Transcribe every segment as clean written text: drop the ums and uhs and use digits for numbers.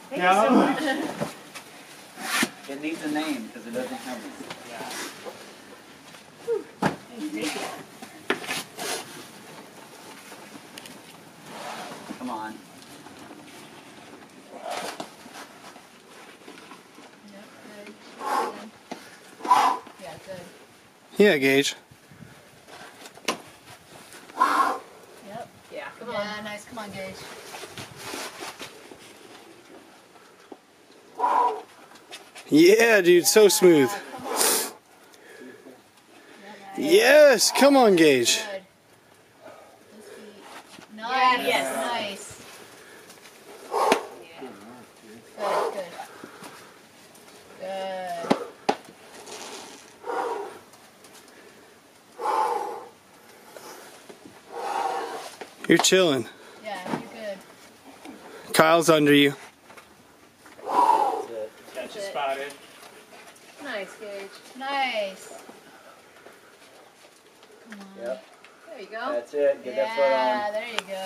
Thank you so much. It needs a name because it doesn't have one. Yeah. Come on. Yep, good. Yeah, good. Yeah, Gage. Yep. Yeah, come on. Yeah, nice. Come on, Gage. Yeah, dude, so smooth. Come on. Yes, come on, Gage. Good. His feet. Nice. Yes. Nice. Yeah. Good, good. Good. You're chilling. Yeah, you're good. Kyle's under you. That's it. Catch you spotted. Nice, Gage. Nice. Come on. Yep. There you go. That's it. Get that foot Yeah, on. there you go.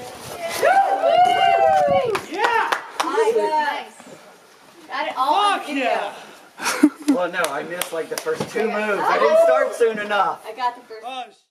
Yeah! Nice. Got it all on Fuck video. yeah! Well, no, I missed like the first two moves. I didn't start soon enough. I got the first. Oh,